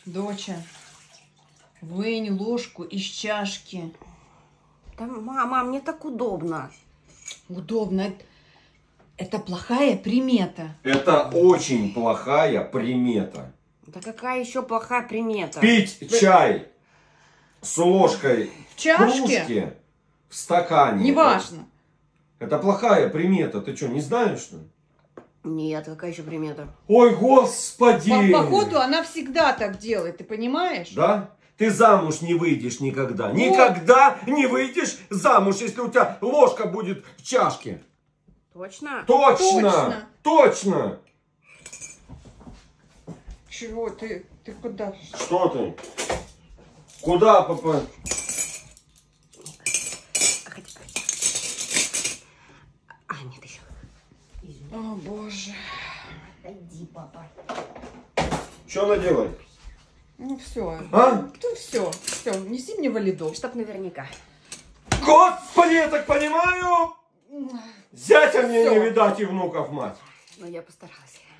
Доча, вынь ложку из чашки. Да, мама, мне так удобно. Удобно. Это плохая примета. Это очень плохая примета. Да какая еще плохая примета? Пить чай с ложкой В чашке? кружке в стакане. Неважно. Это плохая примета. Ты что, не знаешь, что ли? Нет, какая еще примета? Ой, господи! Походу, она всегда так делает, ты понимаешь? Да? Ты замуж не выйдешь никогда. Никогда не выйдешь замуж, если у тебя ложка будет в чашке. Точно? Точно! Точно! Чего ты куда? Что ты? Куда, папа? А, нет еще. О, боже. Иди, папа. Что она делает? Ну все. А? Тут все. Все, неси мне валидол. Чтоб наверняка. Господи, я так понимаю, зятя мне Всё. не видать и внуков, мать. Но я постаралась.